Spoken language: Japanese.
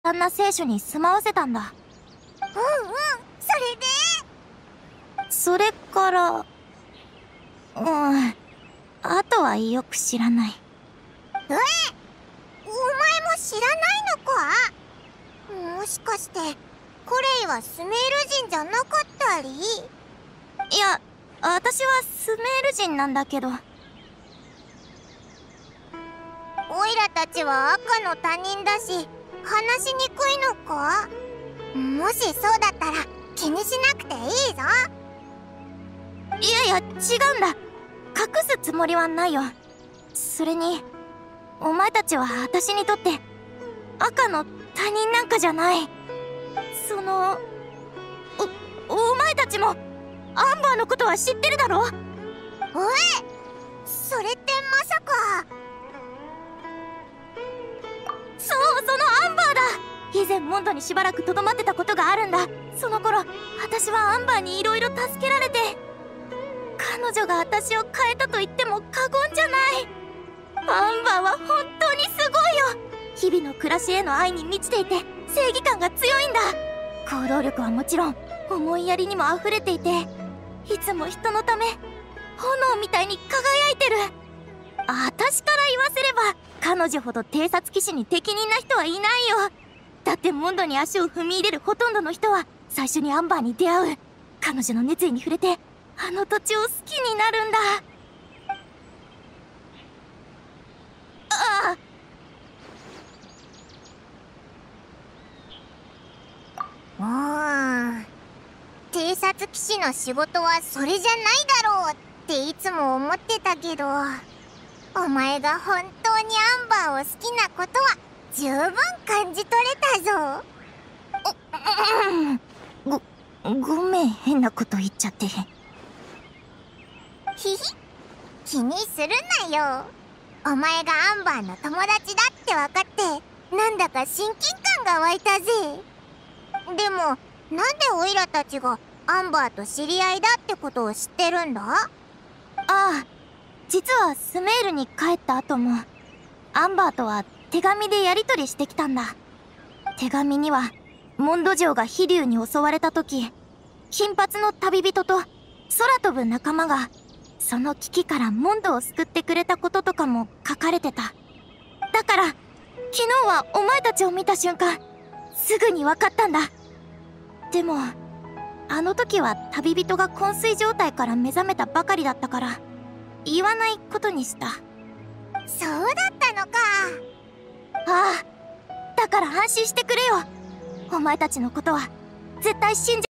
単な聖書に住まわせたんだ。 うんうん、それで？ それから、あとはよく知らない。 お前も知らないのか？もしかして、コレイはスメール人じゃなかったり？ いや、私はスメール人なんだけど。 オイラたちは赤の他人だし、話しにくいのか？もしそうだったら気にしなくていいぞ。 いやいや、違うんだ。隠すつもりはないよ。それに、お前たちは私にとって赤の他人なんかじゃない。お前たちもアンバーのことは知ってるだろ？ おい、それってまさか。 そう、そのアンバーだ。以前モンドにしばらくとどまってたことがあるんだ。その頃、私はアンバーにいろいろ助けられて、彼女が私を変えたと言っても過言じゃない。アンバーは本当にすごいよ。日々の暮らしへの愛に満ちていて正義感が強いんだ。行動力はもちろん思いやりにも溢れていて、いつも人のため炎みたいに輝いてる。私から言わせれば彼女ほど偵察騎士に適任な人はいないよ。だってモンドに足を踏み入れるほとんどの人は最初にアンバーに出会う。彼女の熱意に触れてあの土地を好きになるんだ。 偵察騎士の仕事はそれじゃないだろうっていつも思ってたけど、お前が本当にアンバーを好きなことは十分感じ取れたぞ。 ごめん、変なこと言っちゃって。 ひひ、気にするなよ。お前がアンバーの友達だって分かってなんだか親近感が湧いたぜ。でもなんでオイラたちがアンバーと知り合いだってことを知ってるんだ？ ああ、実はスメールに帰った後もアンバーとは手紙でやり取りしてきたんだ。手紙にはモンド城が飛竜に襲われた時、金髪の旅人と空飛ぶ仲間がその危機からモンドを救ってくれたこととかも書かれてた。だから昨日はお前たちを見た瞬間すぐに分かったんだ。でもあの時は旅人が昏睡状態から目覚めたばかりだったから言わないことにした。 そうだったのか。 ああ、だから安心してくれよ。お前たちのことは絶対信じ